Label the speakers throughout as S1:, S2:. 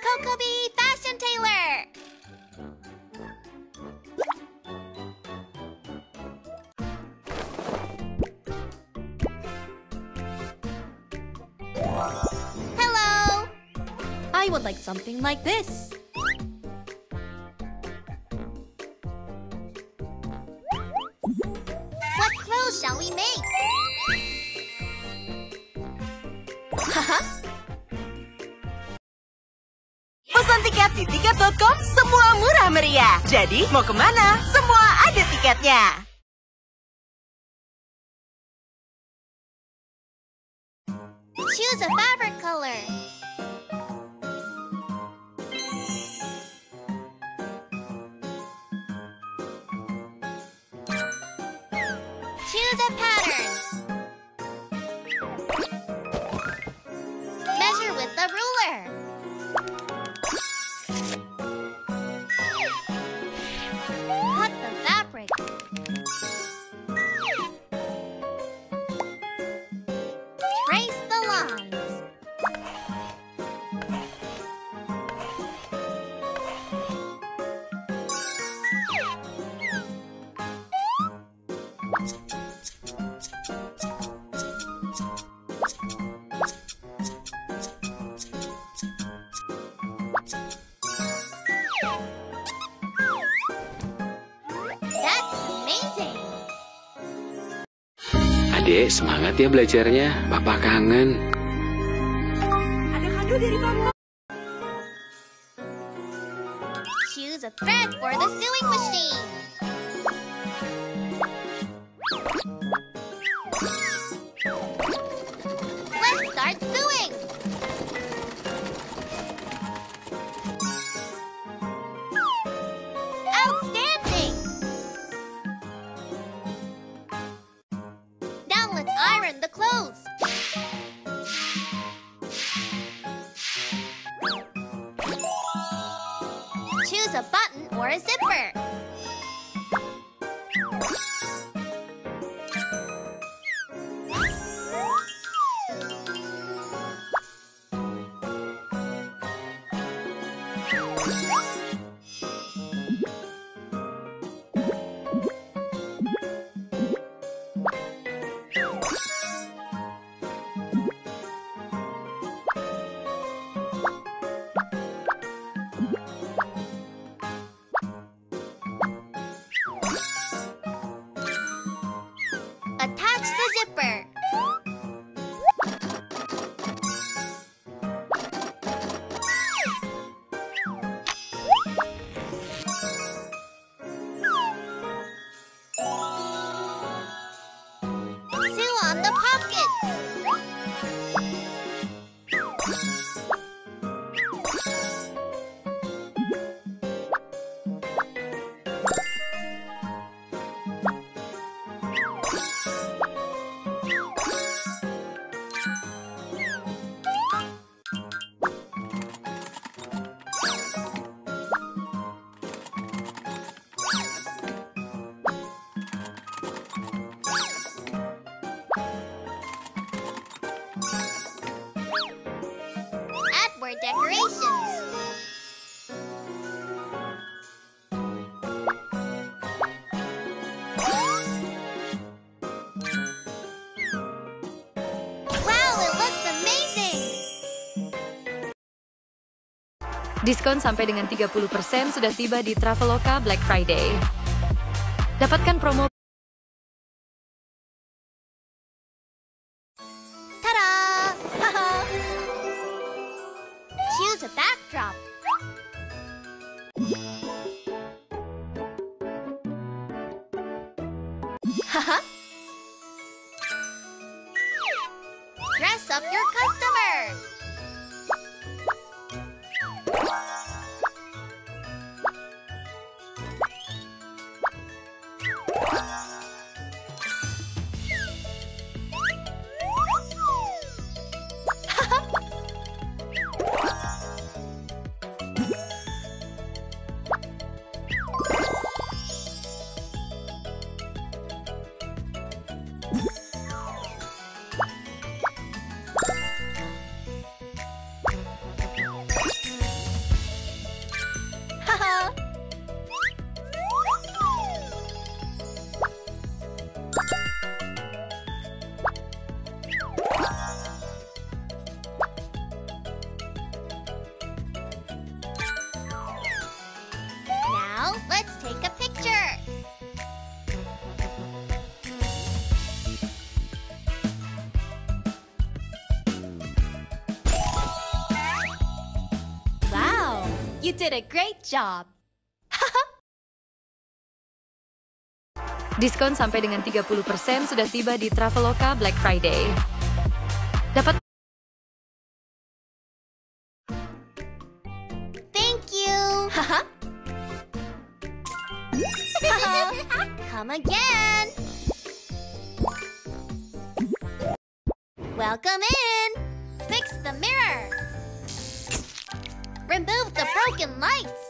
S1: Kokobi Fashion Tailor. Hello. I would like something like this. What clothes shall we make? Haha.
S2: Pesan tiket di tiket.com, semua murah meriah. Jadi, mau kemana? Semua ada tiketnya.
S1: Choose a fabric color. Choose a pattern. Measure with the ruler. Cut the fabric. Trace the lines. That's amazing.
S3: Adek, semangat ya belajarnya. Papa kangen.
S2: Ada kado dari Papa.
S1: Choose a thread for the sewing machine. Let's start sewing. Outstanding! Now let's iron the clothes. Choose a button or a zipper. Attach the zipper. Sew on the pockets. Add more decorations. Wow, it looks amazing!
S4: Diskon sampai dengan 30% sudah tiba di Traveloka Black Friday. Dapatkan promo
S1: Ta-da! Choose a backdrop. Haha. Dress up your customer. You did a great job.
S4: Diskon sampai dengan 30% sudah tiba di Traveloka Black Friday. Dapat
S1: Thank you. Come again. Welcome in. Fix the mirror. Remove the broken lights.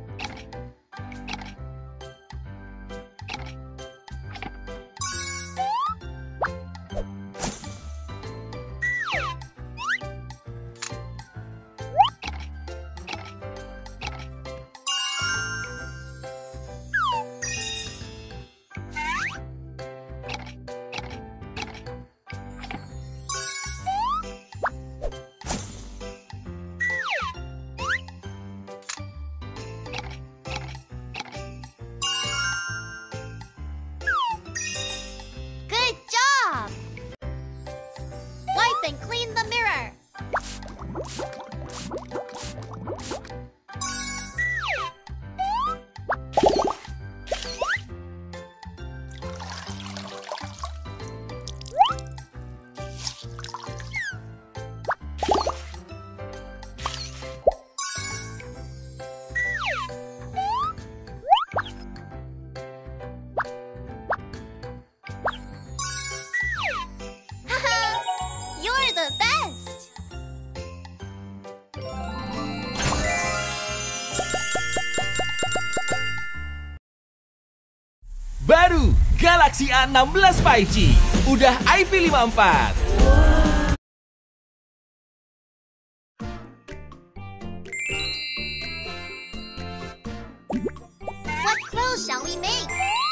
S1: Good job! Wipe and clean the mirror. You're the best!
S5: Baru Galaxy A16 5G, udah IP54.
S1: What clothes shall we make?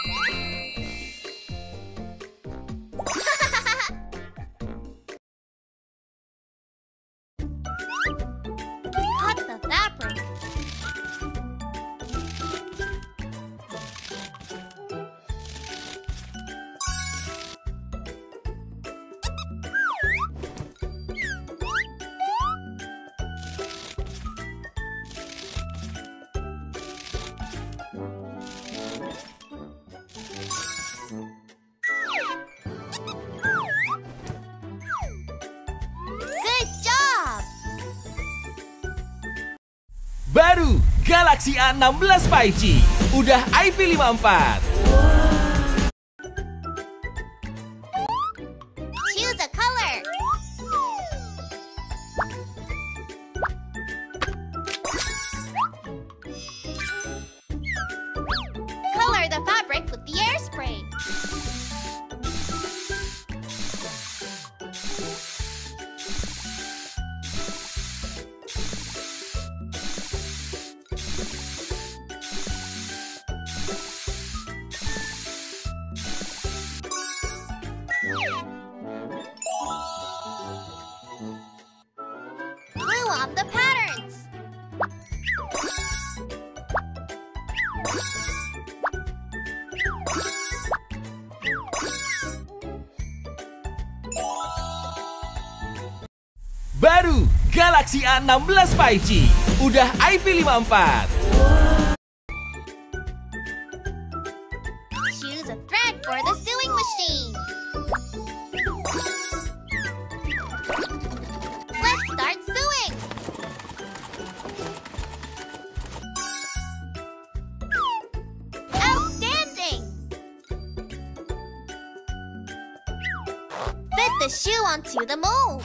S1: Cut the fabric. Good job!
S5: Baru Galaxy A16 5G, udah IP54.
S1: Choose a color. Color the fabric with the airspray. Glue on the patterns.
S5: Baru Galaxy A16 5G, udah IP54.
S1: Choose a thread for the sewing machine. Let's start sewing. Outstanding! Fit the shoe onto the mold.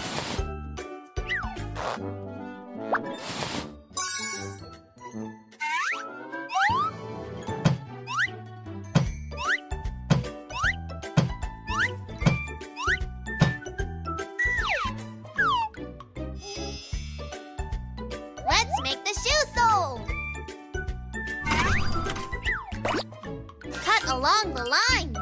S1: Let's make the shoe sole. Cut along the lines.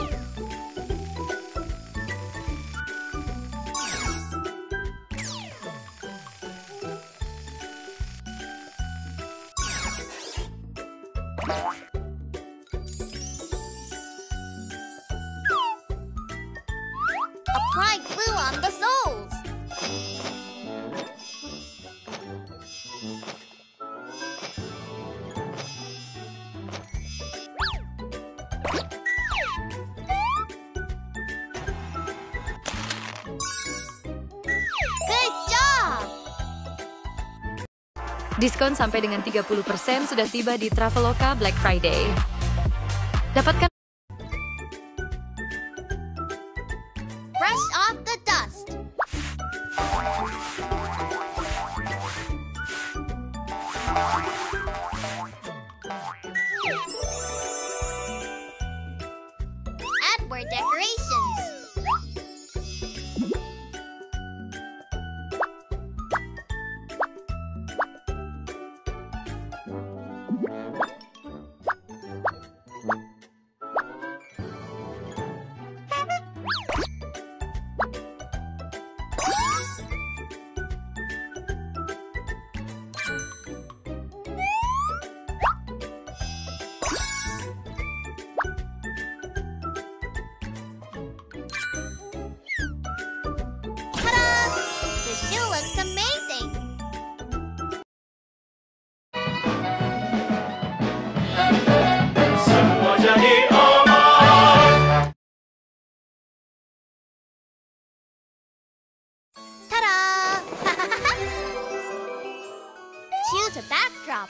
S1: Apply glue on the soles.
S4: Diskon sampai dengan 30% sudah tiba di Traveloka Black Friday. Dapatkan
S1: Brush off the dust. Add more decorations. The shoe looks amazing. Ta-da! Choose a backdrop.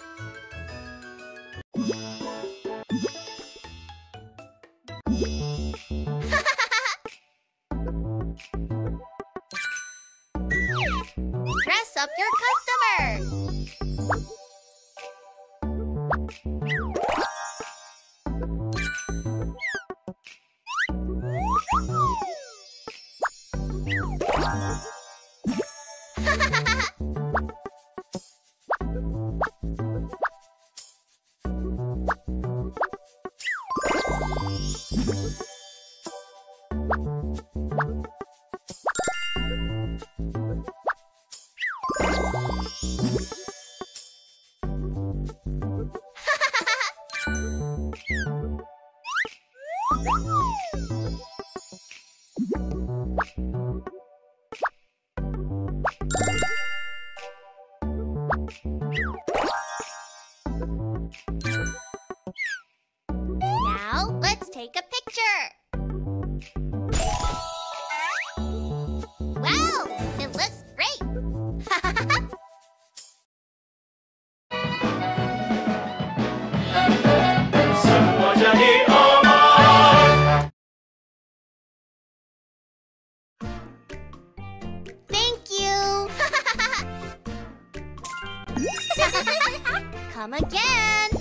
S1: Dress up your customer. Now, let's take a picture. Wow, it looks great. Thank you. Come again.